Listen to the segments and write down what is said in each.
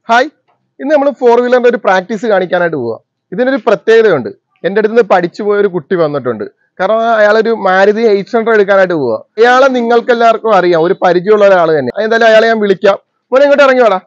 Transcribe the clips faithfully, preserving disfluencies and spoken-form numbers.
Hi, ഇന്ന് നമ്മൾ four വീലറിന്റെ ഒരു പ്രാക്ടീസ് കാണിക്കാനായിട്ട് പോവാ. ഇതിനൊരു പ്രത്യേകതയുണ്ട്. എൻ്റെ അടുത്ത് നിന്ന് പഠിച്ചു പോയ ഒരു കുട്ടി വന്നിട്ടുണ്ട്. കാരണം അയാളൊരു മാരുതി എയ്റ്റ് ഹൺഡ്രഡ് എടുക്കാനായിട്ട് പോവാ. അയാളെ നിങ്ങൾക്ക് എല്ലാവർക്കും അറിയാം, ഒരു പരിചയമുള്ള ഒരാൾ തന്നെ. എന്തായാലും അയാളെ ഞാൻ വിളിക്കാം. മോനെ ഇങ്ങോട്ട് ഇറങ്ങി വേടാ.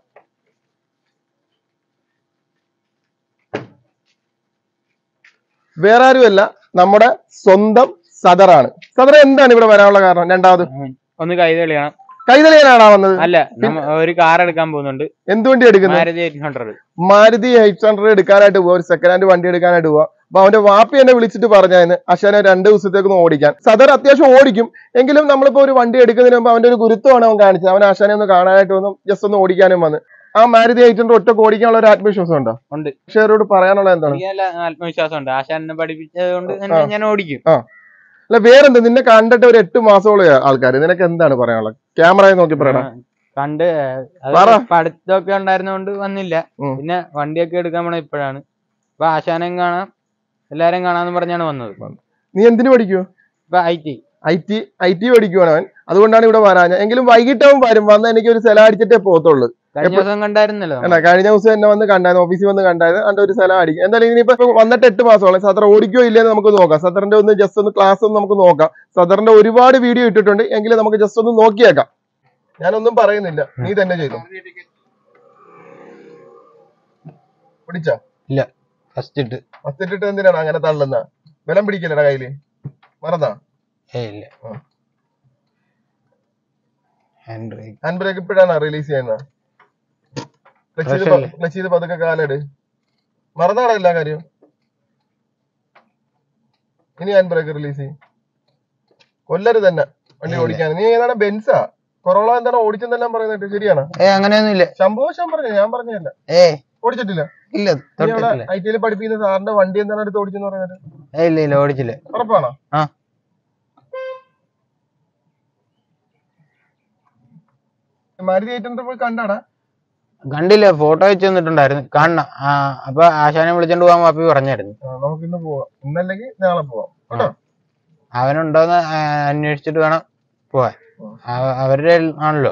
വേറെ ആരുമല്ല, നമ്മുടെ സ്വന്തം സദറാണ്. സദർ എന്താണ് ഇവിടെ വരാനുള്ള കാരണം? രണ്ടാമത് ഒന്ന് കൈതെളിയാണ്. കൈതെളിയാനാണോ വന്നത്? അല്ല, ഒരു കാർ എടുക്കാൻ പോകുന്നുണ്ട്. എന്ത് വണ്ടി എടുക്കുന്നത്? Maruti eight hundred. Maruti eight hundred എടുക്കാനായിട്ട് പോവാ. ഒരു സെക്കൻഡ് ഹാൻഡ് വണ്ടി എടുക്കാനായിട്ട് പോവാ. അപ്പൊ അവന്റെ വാപ്പി എന്നെ വിളിച്ചിട്ട് പറഞ്ഞായിരുന്നു അശാനെ രണ്ട് ദിവസത്തേക്കൊന്ന് ഓടിക്കാൻ. സദർ അത്യാവശ്യം ഓടിക്കും, എങ്കിലും നമ്മളിപ്പോ ഒരു വണ്ടി എടുക്കുന്നതിന് മുമ്പ് അവന്റെ ഒരു ഗുരുത്വമാണ് അവൻ കാണിച്ചത്. അവൻ ആശാനെ ഒന്ന് കാണാനായിട്ട് വന്നു, ജസ്റ്റ് ഒന്ന് ഓടിക്കാനും വന്ന്. ആ മാരുതി എയ്റ്റ് ഹൺഡ്രഡ് ഒറ്റ ഓടിക്കാനുള്ള ഒരു ആത്മവിശ്വാസം ഉണ്ടോ? ഉണ്ട്. ഷെയറോട് പറയാനുള്ള എന്താണ്? ആത്മവിശ്വാസം ഉണ്ട്. ആശാനെ പഠിപ്പിച്ചത് കൊണ്ട് ഞാൻ ഓടിക്കും. ആ അല്ല, വേറെന്താ? നിന്നെ കണ്ടിട്ട് ഒരു എട്ട് മാസമുള്ള ആൾക്കാർ, നിനക്ക് എന്താണ് പറയാനുള്ളത്? ക്യാമറയെ നോക്കി പറയണം. കണ്ട് പഠിത്തമൊക്കെ ഉണ്ടായിരുന്നോണ്ട് വന്നില്ല. പിന്നെ വണ്ടിയൊക്കെ എടുക്കാൻ പോണ ഇപ്പോഴാണ്. അപ്പൊ ആശാനം കാണാം, എല്ലാരും കാണാന്ന് പറഞ്ഞാണ് വന്നത്. നീ എന്തിനു പഠിക്കുവോ? ഇപ്പൊ I T I T I T പഠിക്കുവാണ് അവൻ. അതുകൊണ്ടാണ് ഇവിടെ വരാൻ. എങ്കിലും വൈകിട്ട് അവൻ വരും. വന്ന് എനിക്ക് ഒരു സ്ഥലം അടിച്ചിട്ടേ പോകത്തുള്ളൂ. കഴിഞ്ഞ ദിവസം കണ്ടായിരുന്നല്ലോ. അല്ല, കഴിഞ്ഞ ദിവസം എന്നെ വന്ന് കണ്ടായിരുന്നു, ഓഫീസിൽ വന്ന് കണ്ടായിരുന്നു. അതിന്റെ ഒരു സ്ഥലം അടിക്കും. എന്തായാലും ഇനിയിപ്പോ വന്നിട്ട് എട്ട് മാസമാണ്. സദർ ഓടിക്കോ ഇല്ലെന്ന് നമുക്ക് നോക്കാം. സദറിന്റെ ഒന്ന് ജസ്റ്റ് ഒന്ന് ക്ലാസ് ഒന്ന് നമുക്ക് നോക്കാം. സദറിന്റെ ഒരുപാട് വീഡിയോ ഇട്ടിട്ടുണ്ട്, എങ്കിലും നമുക്ക് ജസ്റ്റ് ഒന്ന് നോക്കിയേക്കാം. ഞാനൊന്നും പറയുന്നില്ല, നീ തന്നെ ചെയ്തു. പിടിച്ചാ? ഇല്ല, ഫസ്റ്റ് ഇട്ട്. ഫസ്റ്റ് ഇട്ടിട്ട് എന്തിനാണ് അങ്ങനെ തള്ളുന്ന? ബലം പിടിക്കലടാ കയ്യില്, മറന്നാ? ഹാൻഡ് ബ്രേക്ക് ഇപ്പോഴാണ് റിലീസ് ചെയ്യുന്നത്. ക്ലച്ച് ചെയ്ത് പതുക്കെ കാലെട്. മറന്നാടാ എല്ലാ കാര്യം. ഇനി ഹാൻഡ് ബ്രേക്ക് റിലീസ് ചെയ്യും. കൊല്ലരുത് തന്നെ വണ്ടി ഓടിക്കാൻ. നീ ഏതാണ്? ബെൻസാ കൊറോള എന്താണ് ഓടിച്ചെന്നെല്ലാം പറയുന്നത് ശരിയാണ്? അങ്ങനെയൊന്നുമില്ല. ശംഭുവശം പറഞ്ഞു, ഞാൻ പറഞ്ഞല്ല. ഓടിച്ചിട്ടില്ല? ഇല്ല. ഐ ടി യിൽ പഠിപ്പിക്കുന്ന സാറിന്റെ വണ്ടി എന്താണ് എടുത്ത് ഓടിച്ചെന്ന് പറയുന്നത്? ഇല്ല ഇല്ല, ഓടിച്ചില്ല. ഉറപ്പാണോ? മാരുതി എയ്റ്റ് ഹൺഡ്രഡ് പോയി കണ്ടാടാ? കണ്ടില്ല, ഫോട്ടോ വെച്ച് തന്നിട്ടുണ്ടായിരുന്നു. കാണണം. അപ്പൊ ആശാനെ വിളിച്ചോണ്ട് പോകാൻ വാപ്പി പറഞ്ഞായിരുന്നു. നമുക്ക് ഇന്ന് പോവാം, ഇന്നല്ലെങ്കിൽ നാളെ പോവാം കേട്ടോ. അവനുണ്ടോന്ന് അന്വേഷിച്ചിട്ട് വേണം പോവാൻ. അവരുടെ ആണല്ലോ.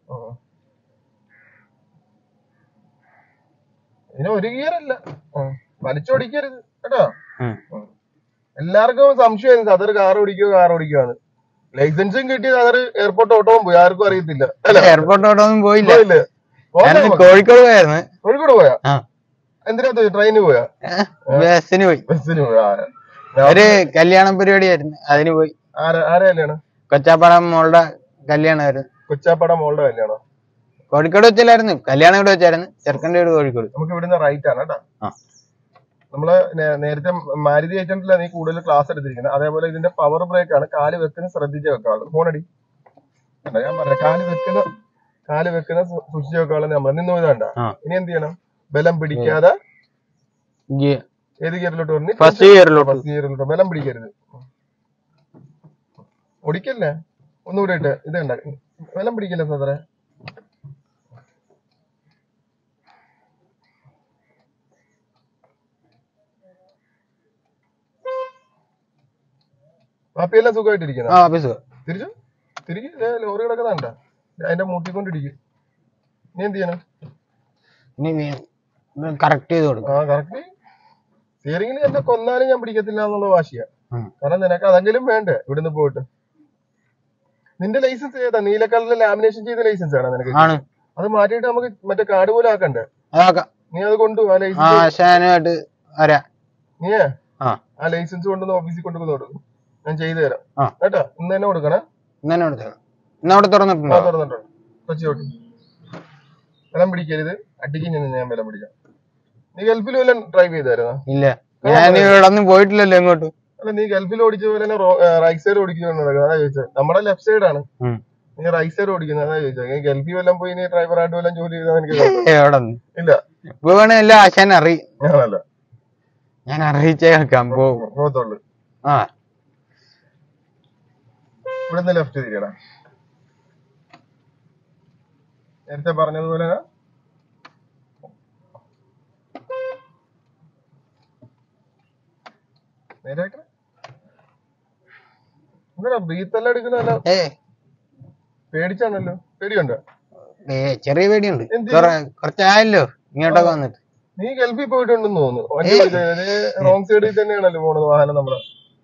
ഇനി ഒരു ഗിയറല്ല, വലിച്ചോടിക്കരുത് കേട്ടോ. എല്ലാവർക്കും സംശയമായിരുന്നു സദർ കാർ ഓടിക്കോ കാർ ഓടിക്കുവാന്ന്. ലൈസൻസും കിട്ടിയത് അതൊരു എയർപോർട്ട് ഓട്ടവും പോയി, ആർക്കും അറിയത്തില്ല. എയർപോർട്ട് ഓട്ടമൊന്നും പോയില്ല. കോഴിക്കോട് പോയായിരുന്നു. കോഴിക്കോട് പോയാ? എന്തിനാ? ട്രെയിനിന് പോയാ? ബസ്സിന് പോയി. ബസ്സിന് പോയാ? ഒരു കല്യാണ പരിപാടിയായിരുന്നു, അതിന് പോയി. ആരെ കല്യാണം? കൊച്ചാപ്പടം മോളുടെ കല്യാണമായിരുന്നു. കൊച്ചാപ്പടം മോളുടെ കല്യാണം കോഴിക്കോട് വെച്ചില്ലായിരുന്നു, കല്യാണം ഇവിടെ വെച്ചായിരുന്നു. ചെറുക്കൻ്റെ വീട് കോഴിക്കോട്. നമുക്ക് ഇവിടുന്ന് റൈറ്റ് ആണ് കേട്ടോ. നമ്മള് നേരത്തെ മാരുതി എയ്റ്റ് ഹൺഡ്രഡിലാണ് നീ കൂടുതൽ ക്ലാസ് എടുത്തിരിക്കുന്നത്. അതേപോലെ ഇതിന്റെ പവർ ബ്രേക്ക് ആണ്. കാല് വെക്കുന്ന ശ്രദ്ധിച്ച് വെക്കാവുള്ളൂ. ഫോണടി ഞാൻ പറഞ്ഞ കാല് വെക്കുന്ന കാല് വെക്കുന്ന സൂക്ഷിച്ച് വെക്കാവുള്ള നമ്മൾ നിന്ന് പോയതാണ്ട. ഇനി എന്ത് ചെയ്യണം? ബലം പിടിക്കാതെ ഏത് ഗിയറിലോട്ട് പറഞ്ഞു? ഫസ്റ്റ് ഗിയറിലോട്ട്. ഫസ്റ്റ് ഗിയറിലോട്ട് ബലം പിടിക്കരുത്. ഓടിക്കല്ലേ? ഒന്നുകൂടെ ഇട്ട് ഇത് കണ്ട, ബലം പിടിക്കല്ലേ സദറെ? വാപ്പിയെല്ലാം സുഖമായിട്ടിരിക്കുന്നു. തിരിച്ചു തിരികെ ലോറി കിടക്കുന്നുണ്ട, അതിന്റെ മൂട്ടിക്കൊണ്ടിരിക്കും. നീ എന്ത് ചെയ്യണം? കറക്റ്റ് ചെയ്ത് കൊടുക്കും. ആ കറക്റ്റ്. സ്റ്റിയറിംഗിൽ എന്നെ കൊന്നാലും ഞാൻ പിടിക്കത്തില്ല എന്നുള്ള വാശിയാ. കാരണം നിനക്ക് അതെങ്കിലും വേണ്ടേ ഇവിടുന്ന് പോയിട്ട്. നിന്റെ ലൈസൻസ് ഏതാ? നീല കളറിൽ ലാമിനേഷൻ ചെയ്ത ലൈസൻസ് ആണോ നിനക്ക്? അത് മാറ്റിയിട്ട് നമുക്ക് മറ്റേ കാർഡ് പോലെ ആക്കണ്ടേ? നീ അത് കൊണ്ടുപോവാ ലൈസൻസ്. നീ ആ ലൈസൻസ് കൊണ്ടുവന്ന് ഓഫീസിൽ കൊണ്ടുവന്ന് കൊടുക്കും, ഞാൻ ചെയ്തു തരാം കേട്ടോ. ഇന്ന് തന്നെ കൊടുക്കണേ. തുറന്നിട്ടുണ്ട്. ബലം പിടിക്കരുത്, അടിക്കും ഞാൻ ബലം പിടിക്കാം. നീ ഗൾഫിൽ വല്ല ഡ്രൈവ് ചെയ്തായിരുന്നോ? ഇല്ല, ഞാൻ പോയിട്ടില്ലല്ലോ എങ്ങോട്ടും. അല്ല, നീ ഗൾഫിൽ ഓടിച്ച പോലെ തന്നെ റൈറ്റ് സൈഡ് ഓടിക്കുന്നു അതാ ചോദിച്ചത്. നമ്മുടെ ലെഫ്റ്റ് സൈഡ് ആണ്, നീ റൈറ്റ് സൈഡ് ഓടിക്കുന്നത് അതാ ചോദിച്ചത്. നീ ഗൾഫിൽ വല്ലതും പോയി നീ ഡ്രൈവറായിട്ട് വല്ലതും ജോലി ചെയ്താൽ എനിക്ക് ഇല്ല. ആശാൻ അറിയും, ഞാനല്ല, ഞാൻ അറിയിച്ചേ കേൾക്കാം പോകത്തുള്ളു. ആ ഇവിടുന്ന് ലെഫ്റ്റ് തിരിയടാ. നേരത്തെ പറഞ്ഞതുപോലെ നേരായിട്ട് എന്താ ബ്രീത്ത് എല്ലാം എടുക്കുന്നല്ലോ. പേടിച്ചാണല്ലോ. പേടിയുണ്ടോ? ഏ ചെറിയ പേടിയുണ്ട്. കുറച്ചായല്ലോ ഇങ്ങോട്ടൊക്കെ വന്നിട്ട്. നീ ഗൾഫിൽ പോയിട്ടുണ്ടെന്ന് തോന്നുന്നു. വണ്ടി റോങ് സൈഡിൽ തന്നെയാണല്ലോ പോണത് വാഹനം നമ്മളെ.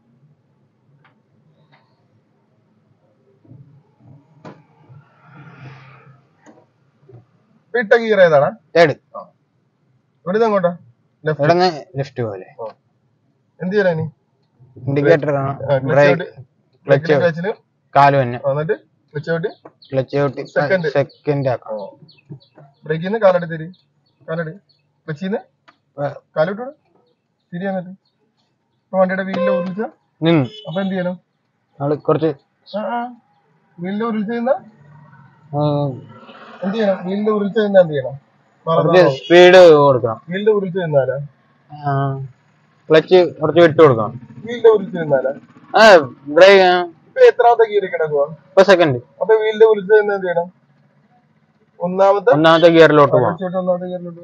വിട്ട ഗിയർ ഏതാണ്? തേർഡ്. ഇവിടുന്ന് അങ്ങോട്ടാ? ലെഫ്റ്റ് പോലെ. എന്ത് ചെയ്യാനാ ഇനി? ഇൻഡിക്കേറ്റർ ക്ലച്ചിന് കാല് തന്നെ. എന്നിട്ട് clutch out clutch out second second ആക്കാം. ബ്രേക്കിന്ന് കാലെടുത്ത് തിരി, കാലെടു ക്ലച്ചിന്ന് കാലോട്ട് തിരി. എന്നിട്ട് വണ്ടിയുടെ വീലിന്റെ ഉരുളിച്ച നിന്ന്. അപ്പൊ എന്ത് ചെയ്യണം? കുറച്ച് വീലിന്റെ ഉരുളിച്ച നിന്നാ എന്ത് ചെയ്യണം? വീലിന്റെ ഉരുളിച്ച നിന്നാ എന്ത് ചെയ്യണം? സ്പീഡ് കൊടുക്കണം. വീലിന്റെ ഉരുളിച്ച നിന്നാലാ ക്ലച്ച് കുറച്ച് വിട്ടു കൊടുക്കണം. വീലിന്റെ ഉരുളിച്ച നിന്നാലാ ബ്രേക്ക്. ഇപ്പൊ എത്രാമത്തെ ഗിയർ കിടക്കുക? ഇപ്പൊ സെക്കൻഡ്. അപ്പൊ വീലിന്റെ ഉരുളിച്ച നിന്ന് എന്ത് ചെയ്യണം? ഒന്നാമത്തെ ഒന്നാമത്തെ ഗിയറിലോട്ട് പോകാം. ഒന്നാമത്തെ ഗിയറിലോട്ട്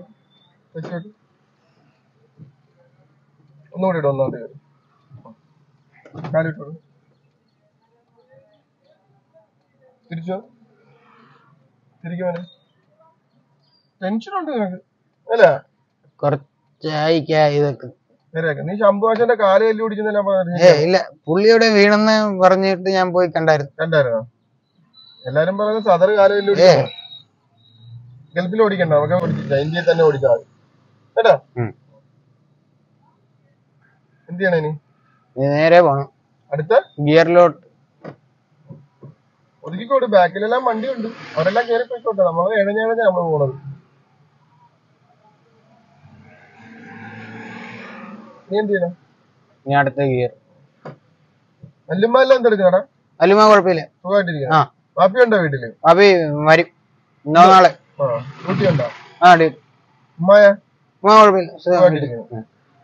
ഒന്നുകൂടി ഇടും. ഒന്നാമത്തെ ഗിയർ കാലിട്ടോളൂ. തിരിച്ചോ? തിരിക്കുമോ? ടെൻഷൻ ഉണ്ട് നിനക്ക് അല്ല? കുറച്ചായിക്കാ ഇതൊക്കെ. നീ ശംഭുവാശന്റെ കാല് കല്ല് പിടിക്കുന്നില്ല. ഇല്ല, പുള്ളിയുടെ വീണെന്ന് പറഞ്ഞിട്ട് ഞാൻ പോയി കണ്ടായിരുന്നു. കണ്ടായിരുന്നോ? എല്ലാരും പറയുന്നത് സദർ കാല് കല്ല് പിടിക്കും. ഗൾഫിൽ ഓടിക്കണ്ട, നമുക്ക് ഓടിക്കില്ല, ഇന്ത്യയിൽ തന്നെ ഓടിച്ചാൽ മതി കേട്ടോ. എന്ത് ചെയ്യണേ ഇനി? നേരെ പോണം അടുത്ത ഗിയറിലോട്ട്. ഒതുക്കിക്കോട്ട്. ബാക്കിലെല്ലാം വണ്ടി ഉണ്ട്, അവരെല്ലാം കയറി പോയിക്കോട്ടെ. നമ്മള് എഴഞ്ഞഴഞ്ഞ നമ്മള് പോണത്. നീ എന്ത് ചെയ്യണം? നീ അടുത്ത ഗിയർ. വല്യമ്മ എല്ലാം എന്തെടുക്കണടാ? വല്യമ്മ കുഴപ്പമില്ല, സുഖമായിട്ടിരിക്കണം. വാപ്പി ഉണ്ടോ വീട്ടില്? വാപ്പി വരും ഇന്നോ നാളെ. ഡ്യൂട്ടിയുണ്ടോ? ആ ഡ്യൂട്ടി. ഉമ്മായ? ഉമ്മ കുഴപ്പമില്ല, സുഖമായിട്ടിരിക്കുന്നു.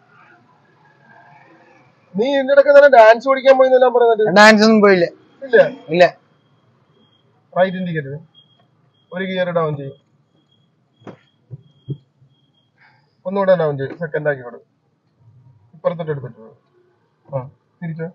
നീ ഇതിന്റെ ഇടയ്ക്ക് തന്നെ ഡാൻസ് പഠിക്കാൻ പോയിന്നെല്ലാം പറഞ്ഞിട്ട്? ഡാൻസ് ഒന്നും പോയില്ല. ഇല്ല ഇല്ല. റൈറ്റ് ഇൻഡിക്കേറ്റർ ഒരു ഗിയർ ഡൗൺ ചെയ്യും, ഒന്നുകൂടെ ഡൗൺ ചെയ്യും, സെക്കൻഡ് ആക്കി കൊടുക്കും. ഇപ്പുറത്തോട്ട് എടുത്തിട്ട് ആ തിരിച്ചോ.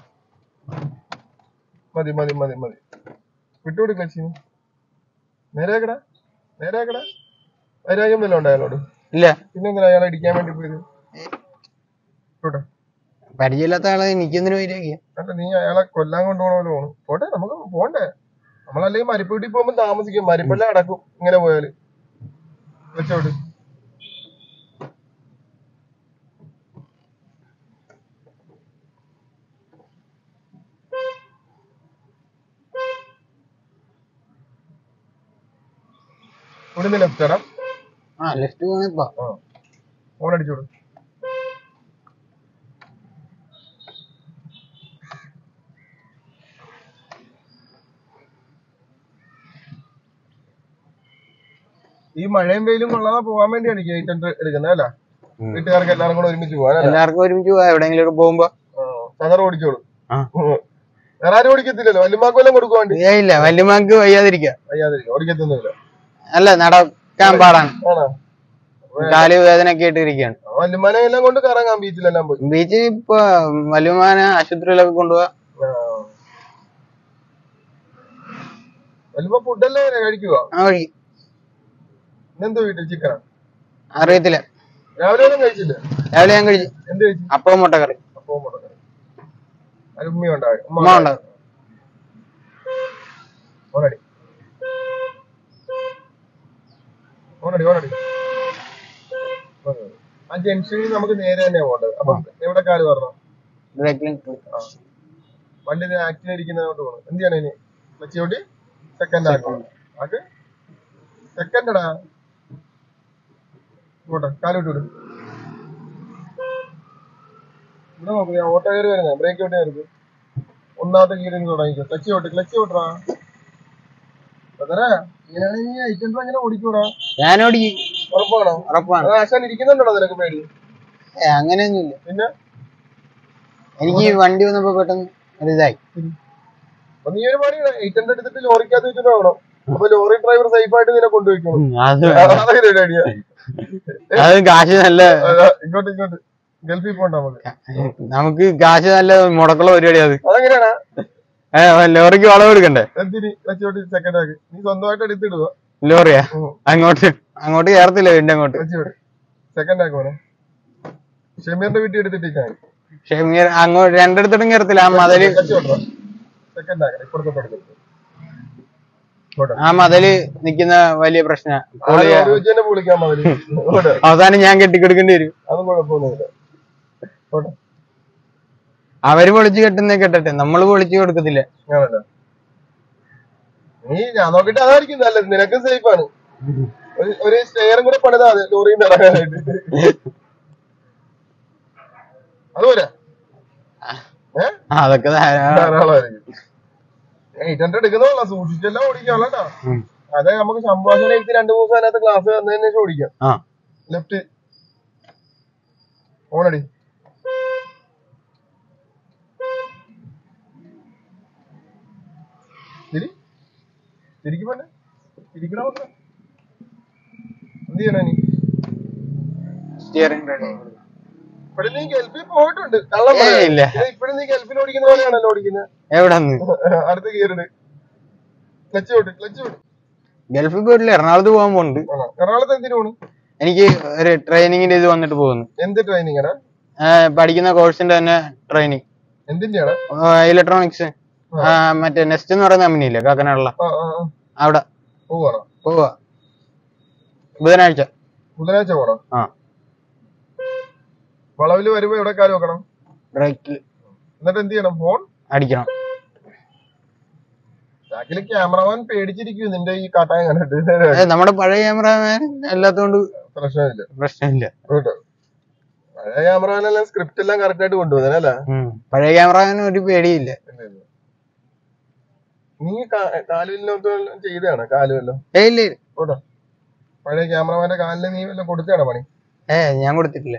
മതി മതി മതി മതി. വിട്ടുകൊടു ക്ലച്ചിന്. നേരെയാക്കടാ, നേരെയാക്കടാ. വൈരാഗ്യം വല്ലതും ഉണ്ട് അയാളോട്? ഇല്ല. പിന്നെന്തിനാ അയാളെ ഇടിക്കാൻ വേണ്ടി പോയത്? പോട്ടെ, പരിചയമില്ലാത്ത ആളെ എനിക്കെന്തിനു വൈരാഗ്യം? അല്ല, നീ അയാളെ കൊല്ലാൻ കൊണ്ടുപോകണമല്ലോ. പോണു പോട്ടെ, നമുക്ക് പോണ്ടേ. നമ്മളല്ലെങ്കിൽ മരിപ്പ് വീട്ടിൽ പോകുമ്പോ താമസിക്കും, മരിപ്പെല്ലാം അടക്കും ഇങ്ങനെ പോയാല്. വെച്ചോട്ട്. ഇവിടുന്ന് ലെഫ്റ്റ് ആടാ. ആ ലെഫ്റ്റ് പോണിപ്പോ. ഫോൺ അടിച്ചോളൂ. ഈ മഴയും വെയിലും കൊള്ളാതെ പോകാൻ വേണ്ടിയാണ് എയ്റ്റ് ഹൺഡ്രഡ് എടുക്കുന്നത് അല്ല? വീട്ടുകാർക്ക് എല്ലാവർക്കും കൂടെ ഒരുമിച്ച് പോകാൻ. എല്ലാവർക്കും ഒരുമിച്ച് പോവാ എവിടെയെങ്കിലും ഒക്കെ പോകുമ്പോ. സദർ ഓടിച്ചോളൂ. വേറെ ആരും ഓടിക്കത്തില്ലല്ലോ? വല്യമാക്ക് വല്ലതും കൊടുക്കുവാണ്ട്? ഇല്ല, വല്യമാക്ക് വയ്യാതിരിക്കുക. വയ്യാതിരിക്കുക ഓടിക്കത്തൊന്നുമില്ല. അല്ല, നടക്കാൻ പാടാണ്, കാല് വേദനയൊക്കെ ആയിട്ട് ഇരിക്കുകയാണ്. വല്യമാനെ എല്ലാം കൊണ്ട് കറങ്ങാം, ബീച്ചിലെല്ലാം പോയി. ബീച്ചിൽ ഇപ്പൊ വല്യമാനെ ആശുപത്രിയിലൊക്കെ കൊണ്ടുപോവാ. വല്യമ്മ ഫുഡല്ലേ കഴിക്കുക? ആ കഴിക്കും. ഇന്നെന്തോ വീട്ടിൽ ചിക്കനാ? അറിയത്തില്ല. രാവിലെ ഒന്നും കഴിച്ചില്ല? രാവിലെ ഞാൻ കഴിച്ചു. എന്ത് കഴിച്ചു? അപ്പവും മുട്ടക്കറി. അപ്പവും മുട്ടക്കറി. അത് ഉമ്മ ഉണ്ടാകും. ഉമ്മ ഉണ്ടാകും. ഓണടി ഓണടി ഓണടി. ആ ജംഗ്ഷനിൽ നമുക്ക് നേരെ തന്നെയാ പോകേണ്ടത്. അപ്പൊ എവിടെ കാല് പറഞ്ഞോ? വണ്ടി ആക്റ്റീവ് ഇരിക്കുന്നതിനോട്ട് പോകണം. എന്ത് ചെയ്യണം ഇനി? വെച്ചോട്ടി സെക്കൻഡ് ആക്കണം. അത് സെക്കൻഡടാ. പോട്ടെ, കാലോട്ട് വിടും. ഇവിടെ നോക്ക്, ഞാൻ ഓട്ടോ കയറി വരുന്നത്. ബ്രേക്ക് ഓട്ടി ആയിരിക്കും. ഒന്നാമത്തെ ഗിയറിൽ തുടങ്ങിക്കോ. ക്ലച്ച് ഓട്ട്, ക്ലച്ച് ഓട്ടറാ. അതരാ ഇങ്ങനെയാണെങ്കിൽ ഐറ്റൻസ് അങ്ങനെ ഓടിക്കൂടാ. ഞാൻ ഓടിക്കും. ഉറപ്പാണോ? ഉറപ്പാണ്. ആശാൻ ഇരിക്കുന്നുണ്ടോ നിനക്ക് പേടി? അങ്ങനെയൊന്നുമില്ല. പിന്നെ എനിക്ക് വണ്ടി വന്നപ്പോ പെട്ടെന്ന് ഒരു ഇതായി. അപ്പൊ നീ ഒരു പണി എയ്റ്റ് ഹൺഡ്രഡ് എടുത്തിട്ട് ലോറിക്കകത്ത് വെച്ചിട്ട് വേണം. അപ്പൊ ലോറി ഡ്രൈവർ സേഫ് ആയിട്ട് നിന്നെ കൊണ്ടുപോയിക്കോളും. കാശ് നല്ല ഇങ്ങോട്ട് ഇങ്ങോട്ട് ഗൾഫിൽ പോണ്ട. നമുക്ക് നമുക്ക് കാശ് നല്ല മുടക്കുള്ള പരിപാടി. അത് അതെങ്ങനെയാണാ? ലോറിക്ക് വളം എടുക്കണ്ടേ? എന്തിന്? സെക്കൻഡ് ആക്കി നീ സ്വന്തമായിട്ട് എടുത്തിടുക. ലോറിയാ അങ്ങോട്ട് അങ്ങോട്ട് കയറത്തില്ല വീണ്ടും അങ്ങോട്ട്. സെക്കൻഡ് ആക്കോനെ ഷമീറിന്റെ വീട്ടിൽ എടുത്തിട്ട് ഷമീർ അങ്ങോട്ട് രണ്ടിടത്തോട്ടും കയറത്തില്ല. ആ മതില് സെക്കൻഡ് ആക്കണം ഇപ്പുറത്തെ ആ മതില് നിക്കുന്ന വലിയ പ്രശ്ന. അവസാനം ഞാൻ കെട്ടിക്കൊടുക്കേണ്ടി വരും. അതും കുഴപ്പമൊന്നുമില്ല. അവര് പൊളിച്ചു കെട്ടുന്ന കെട്ടട്ടെ, നമ്മള് പൊളിച്ചു കൊടുക്കത്തില്ല. നീ ഞാൻ നോക്കിട്ട് അതായിരിക്കും നല്ലത്, നിനക്കും സേഫ് ആണ്. ഒരു സ്റ്റെയറും കൂടെ പണിതാ അതെ ലോറിയിൽ ഇറങ്ങാനായിട്ട്. അതുപോലെ അതൊക്കെ ധാരാളമായിരിക്കും. എയ്റ്റ് ഹൺഡ്രഡ് എടുക്കുന്നതല്ല, സൂക്ഷിച്ചെല്ലാം ഓടിക്കാം കേട്ടോ. അതെ നമുക്ക് സംഭാഷണം എഴുതി രണ്ടു മൂന്ന് അതിനകത്ത് ക്ലാസ് വന്നതിന് ശേഷം ഓടിക്കാം. ലെഫ്റ്റ് ഓണടി. ശരി ശരിക്കും പറഞ്ഞ ഇരിക്കണ എന്ത് ചെയ്യണ നീ? ഇപ്പഴും നീ ഗൾഫിൽ പോയിട്ടുണ്ട്, കള്ളം പറയില്ല. ഇപ്പഴും നീ ഗൾഫിൽ ഓടിക്കുന്ന പോലെയാണല്ലോ ഓടിക്കുന്നത്. എവിടെ അടുത്ത ഗിയറിട്, ക്ലച്ച് വിട്ട് ക്ലച്ച് വിട്ട്. ഗൾഫിൽ പോയിട്ടില്ല, എറണാകുളത്ത് പോകാൻ പോകുന്നുണ്ട്. എറണാകുളത്ത് എന്തിനു പോണു? എനിക്ക് ഒരു ട്രെയിനിങ്ങിന്റെ ഇത് വന്നിട്ട് പോകുന്നു. എന്ത് ട്രെയിനിങ് ആണ്? പഠിക്കുന്ന കോഴ്സിന്റെ തന്നെ ട്രെയിനിങ്. എന്തിന്റെയാണ്? ഇലക്ട്രോണിക്സ്. മറ്റേ നെസ്റ്റ് എന്ന് പറയുന്ന കമ്പനിയില്ലേ കാക്കനാടുള്ള, അവിടെ പോവാണോ? പോവാ ബുധനാഴ്ച. ബുധനാഴ്ച പോണോ? ആ. വളവില് വരുമ്പോ എവിടെ കാല് വെക്കണം? ബ്രേക്കിൽ. എന്നിട്ട് എന്ത് ചെയ്യണം? ഫോൺ അടിക്കണം. ബാക്കില് ക്യാമറമാൻ പേടിച്ചിരിക്കും നിന്റെ ഈ കാട്ടായം കണ്ടിട്ട്. നമ്മുടെ പഴയ ക്യാമറമാൻ അല്ലാത്തോണ്ട് പ്രശ്നമില്ല പ്രശ്നമില്ല പഴയ ക്യാമറമാനെല്ലാം സ്ക്രിപ്റ്റ് എല്ലാം കറക്റ്റ് ആയിട്ട് കൊണ്ടുപോകുന്നല്ലേ. പഴയ ക്യാമറമാൻ ഒരു പേടിയില്ല. നീ കാലുവല്ലോ ചെയ്തതാണ്? കാലുവല്ലോ ഓട്ടോ പഴയ ക്യാമറമാന്റെ കാലിന് നീ വല്ലതും കൊടുത്താണോ പണി? ഏ ഞാൻ കൊടുത്തിട്ടില്ല.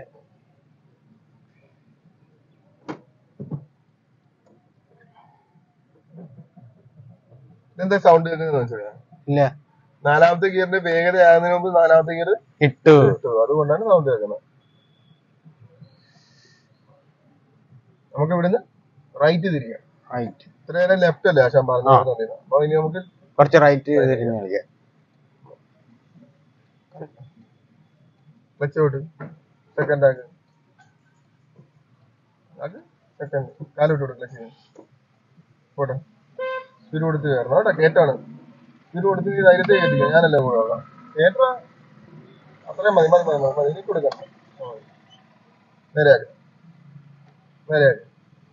എന്താ സൗണ്ട് മനസ്സിലാ? ഇല്ല. നാലാമത്തെ ഗിയറിന്റെ വേഗത ആകുന്നതിന് മുമ്പ് നാലാമത്തെ ഗിയർ ഇട്ടു, അതുകൊണ്ടാണ് സൗണ്ട് കേൾക്കുന്നത്. നമുക്ക് ഇവിടുന്ന് റൈറ്റ് തിരിക്കാം. റൈറ്റ് ഇത്ര നേരം ലെഫ്റ്റ് അല്ലേ ആശാൻ പറഞ്ഞു. അപ്പൊ ഇനി നമുക്ക് കുറച്ച് റൈറ്റ് തിരിഞ്ഞ് കളിക്കാം. ക്ലച്ച് വിട്ട് സെക്കൻഡ് ആക്ക് അത് സെക്കൻഡ് കാലോട്ട് വിടും. ക്ലച്ച് പോട്ടെ, സ്പീഡ് കൊടുത്ത് കയറണം കേട്ടോ. കേട്ടാണ് സ്പീഡ് കൊടുത്ത് നീ ധൈര്യത്തെ കയറ്റിക്കാം. ഞാനല്ലേ കൂടെ ഉള്ള കേട്ടാ അത്രയും മതി മതി മതി മതി എനിക്ക് കൊടുക്കാം. നേരെയാക്ക് നേരെയാക്ക്.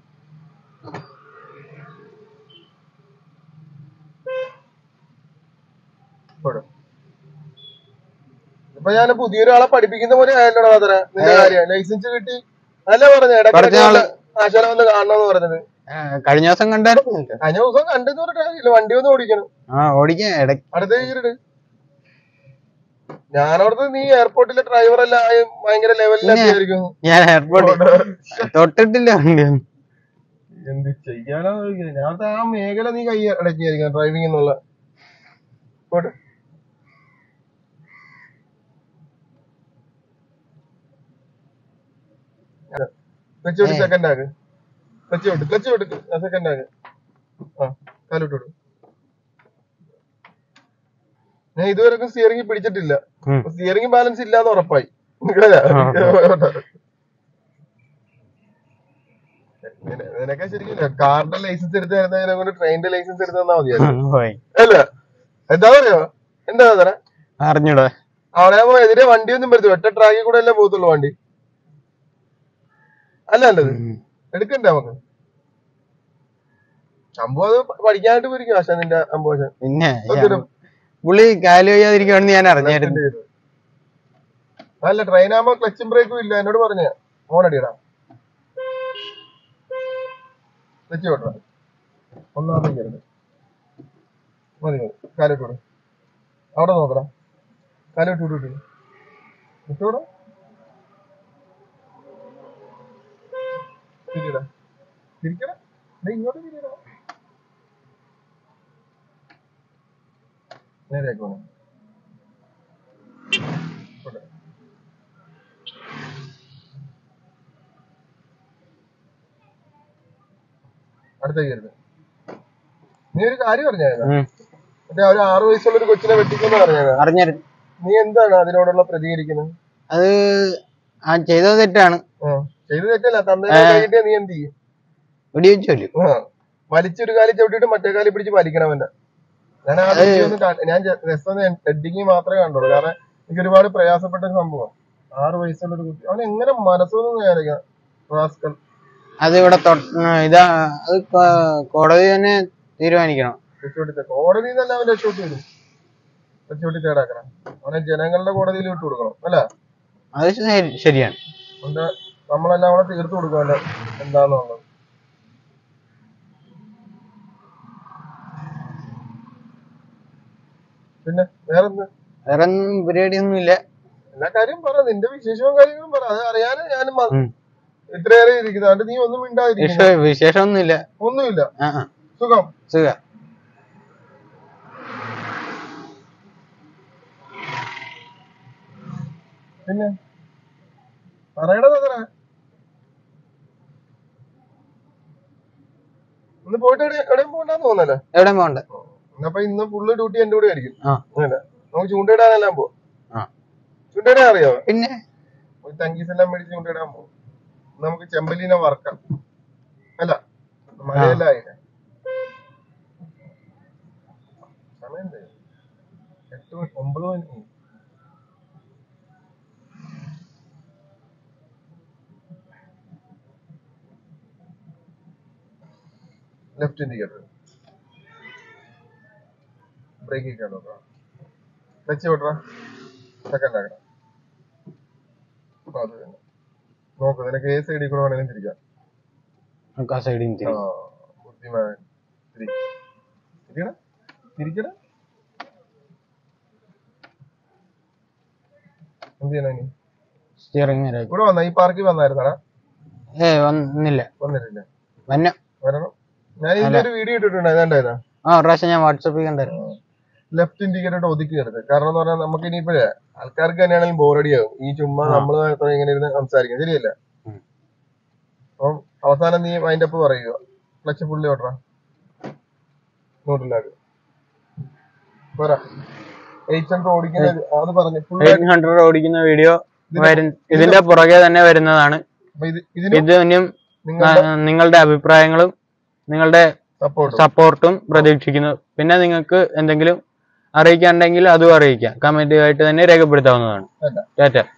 ഇപ്പൊ ഞാൻ പുതിയൊരാളെ പഠിപ്പിക്കുന്ന പോലെ ആയല്ലോടാ അത്ര നിന്റെ കാര്യം. ലൈസൻസ് കിട്ടി അല്ല പറഞ്ഞ ഇടയ്ക്ക് ആശാന വന്ന് കാണണമെന്ന് പറഞ്ഞത്. കഴിഞ്ഞ ദിവസം കണ്ടായിരുന്നു. കഴിഞ്ഞ ദിവസം കണ്ടെന്ന് പറഞ്ഞിട്ട് വണ്ടി ഒന്ന് ഓടിക്കണം. അടുത്ത കീറിട്. ഞാനവിടുത്തെ നീ എയർപോർട്ടിലെ ഡ്രൈവർ എല്ലാം ഭയങ്കര ലെവലിലായിരിക്കും. ഞാൻ എയർപോർട്ട് തൊട്ടിട്ടില്ല. എന്ത് ചെയ്യാനോ ഞാൻ ആ മേഖല നീ കൈ അടക്കിയായിരിക്കും ഡ്രൈവിംഗ് എന്നുള്ള. ക്ലച്ച് വിട്ട് സെക്കൻഡ് ആക്ക്. ക്ലച്ച് വിട്ട് ക്ലച്ച് വിട്ട് സെക്കൻഡ് ആക്ക്. ആ കാലോട്ട് വിടും. ഞാൻ ഇതുവരെ സ്റ്റിയറിംഗ് പിടിച്ചിട്ടില്ല. സ്റ്റിയറിംഗ് ബാലൻസ് ഇല്ലാന്ന് ഉറപ്പായി. നിനക്കെ ശരിക്കും കാറിന്റെ ലൈസൻസ് എടുത്ത് തരുന്നതിനെ കൊണ്ട് ട്രെയിനിന്റെ ലൈസൻസ് എടുത്ത് തന്നാ മതിയായിരുന്നു അല്ല? എന്താ പറയാ എന്താ തരാ അറിഞ്ഞൂടാ. അവിടെ എതിരെ വണ്ടിയൊന്നും വരുത്തും, ഒറ്റ ട്രാക്കിൽ കൂടെ അല്ലേ പോകത്തുള്ളൂ വണ്ടി. അല്ല അല്ലത് എടുക്കണ്ടേ നമുക്ക്? സംഭവം അത് പഠിക്കാനായിട്ട് പോയിരിക്കും ആശാ നിന്റെ അംബോശൻ. പിന്നെ പുള്ളി കാല് വയ്യാതിരിക്കുവാണെന്ന് ഞാൻ അറിഞ്ഞായിരുന്നു. അല്ല ട്രെയിൻ ആകുമ്പോ ക്ലച്ചും ബ്രേക്കും ഇല്ല. എന്നോട് പറഞ്ഞ ഫോണടിയടാ ക്ലച്ച് വിട്ടോ. ഒന്നാമത്തെ കയറുന്നത് മതി മതി. കാലോട്ട് വിടും. അവിടെ നോക്കടാ കാലോട്ട് വിട്ടു വിട്ടു വിട്ടൂടാ. തിരിയടാ തിരിക്കടാ ഇങ്ങോട്ട് തിരിയടാ. നേരെയാക്കി വേണം. അടുത്ത കയറുന്നത്. നീ ഒരു കാര്യം പറഞ്ഞായിരുന്നു മറ്റേ ഒരു ആറു വയസ്സുള്ള ഒരു കൊച്ചിനെ വെട്ടിക്കുന്ന പറഞ്ഞത് അറിഞ്ഞായിരുന്നു. നീ എന്താണ് അതിനോടുള്ള പ്രതികരിക്കുന്നത്? അത് ആ ചെയ്തത് തെറ്റാണ്. ചെയ്ത് തെറ്റല്ല, തന്നേ നീ എന്ത് ചെയ്യും? വെടിവെച്ചല്ലോ. വലിച്ചൊരു കാലി ചവിട്ടിട്ട് മറ്റേ കാലി പിടിച്ച് വലിക്കണവന്റെ. ഞാൻ ആ വീഡിയോ ഒന്ന് ഞാൻ രസം എഡിറ്റിങ് മാത്രമേ കണ്ടുള്ളൂ. കാരണം എനിക്ക് ഒരുപാട് പ്രയാസപ്പെട്ട ഒരു സംഭവം. ആറ് വയസ്സുള്ള ഒരു കുട്ടി, അവൻ എങ്ങനെ മനസ്സൊന്നും വിചാരിക്കാം. റാസ്കൽ അത് ഇവിടെ ഇതാ അത് കോടതി തന്നെ തീരുമാനിക്കണം. രക്ഷോട്ടി കോടതിയിൽ നിന്നല്ല അവൻ രക്ഷോട്ടി വരും. രക്ഷോട്ടി തേടാക്കണം. അവനെ ജനങ്ങളുടെ കോടതിയിൽ വിട്ടു കൊടുക്കണം അല്ല? അത് ശരിയാണ്. അതുകൊണ്ട് നമ്മളെല്ലാം കൂടെ തീർത്തു കൊടുക്കുമല്ലോ എന്താന്നുള്ളത്. പിന്നെ വേറെന്ത്? വേറെ പരിപാടിയൊന്നും ഇല്ല. എല്ലാ കാര്യം പറ, നിന്റെ വിശേഷവും കാര്യങ്ങളും പറ. അത് അറിയാനും ഞാനും ഇത്രയേറെ ഇരിക്കുന്നത്. അതുകൊണ്ട് നീ ഒന്നും മിണ്ടാതിരിക്കും. വിശേഷം ഒന്നുമില്ല. ഒന്നുമില്ല. സുഖം സുഖം. പിന്നെ പറയണത് അത്ര ഒന്ന് പോയിട്ട് എവിടെയും പോകണ്ടെന്ന് തോന്നല്ലേ? എവിടെയും പോകണ്ട. എന്നപ്പോ ഇന്ന് ഫുള്ള് ഡ്യൂട്ടി എന്റെ കൂടെ ആയിരിക്കും. നമുക്ക് ചൂണ്ടയിടാനെല്ലാം പോകും. ചൂണ്ടയിടാൻ അറിയോ? പിന്നെ തങ്കീസ് എല്ലാം മേടിച്ച് ചൂണ്ടയിടാൻ പോകും. നമുക്ക് ചെമ്പലിനെ വറക്കാം അല്ല? മഴയെല്ലാം ആയില്ലേ? സമയം എട്ട് മണി ഒമ്പത് മണി. ലെഫ്റ്റ് ഇൻഡിക്കേറ്റർ ബ്രേക്ക് ഒക്കെ നോക്കാം. ടച്ച് വിടറ സെക്കൻഡ് ആക്കണം. അത് തന്നെ നോക്ക്. നിനക്ക് ഏത് സൈഡിൽ കൂടെ വേണേലും തിരിക്കാം. ബുദ്ധിമാൻ തിരിക്കണ തിരിക്കണ എന്ത് ചെയ്യണ ഇനി? ഇവിടെ വന്ന ഈ പാർക്കിൽ വന്നായിരുന്നാ? ഏ വന്നില്ല. വന്നിട്ടില്ല. വരണം. ഞാൻ ഇതിന്റെ ഒരു വീഡിയോ ഇട്ടിട്ടുണ്ട്. ഏതാണ്ടായതാ? ആ പ്രാവശ്യം ഞാൻ വാട്സാപ്പിൽ കണ്ടായിരുന്നു. ലെഫ്റ്റ് ഇൻഡിക്കേറ്റർ ഒതുക്കി എടുത്ത്. കാരണം എന്ന് പറഞ്ഞാൽ നമുക്ക് ഇനിയിപ്പോഴേ ആൾക്കാർക്ക് തന്നെയാണെങ്കിൽ ബോറടിയാകും ഈ ചുമ്മാ നമ്മള് ഇങ്ങനെ ഇരുന്ന് സംസാരിക്കാം. ശരിയല്ല? അപ്പം അവസാനം നീ അതിന്റെ ഒപ്പം പറയുക ക്ലച്ച് ഫുള്ളി ഓട്ടറ നൂറ്റില്ലാക്ക് പോരാ. എയ്റ്റ് ഹൺഡ്രഡ് ഓടിക്കുന്ന അത് പറഞ്ഞു. എയ്റ്റ് ഹൺഡ്രഡ് ഓടിക്കുന്ന വീഡിയോ ഇതിന്റെ പുറകെ തന്നെ വരുന്നതാണ്. ഇതിനും നിങ്ങളുടെ അഭിപ്രായങ്ങളും നിങ്ങളുടെ സപ്പോർട്ടും പ്രതീക്ഷിക്കുന്നു. പിന്നെ നിങ്ങൾക്ക് എന്തെങ്കിലും അറിയിക്കാനുണ്ടെങ്കിൽ അതും അറിയിക്കാം. കമന്റ് ആയിട്ട് തന്നെ രേഖപ്പെടുത്താവുന്നതാണ്. ടാറ്റ.